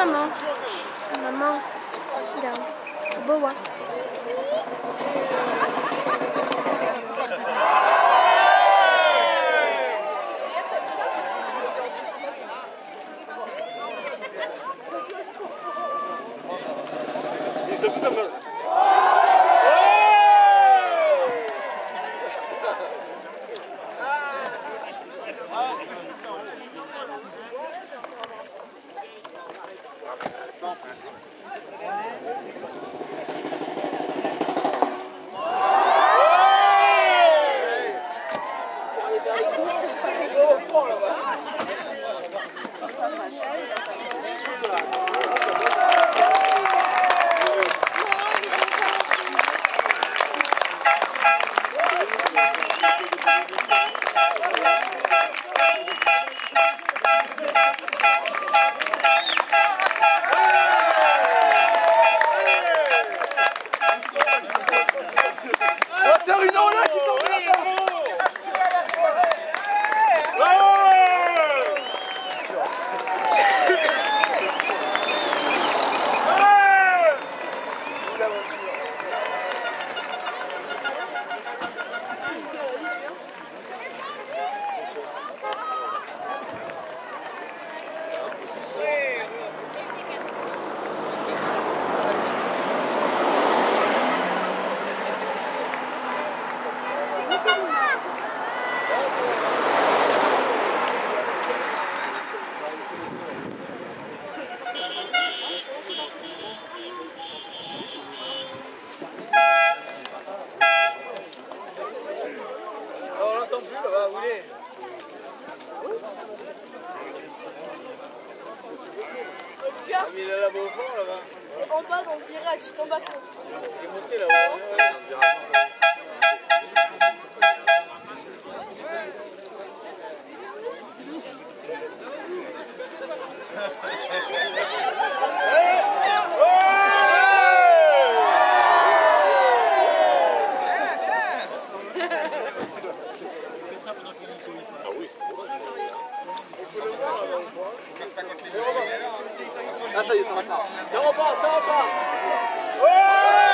maman. Maman. Là. Boa. Il est là-bas au fond, là-bas. C'est en bas dans le virage, juste en bas. Il est monté là-haut. Ah ça y est, ça repart. Ça repart, ça repart.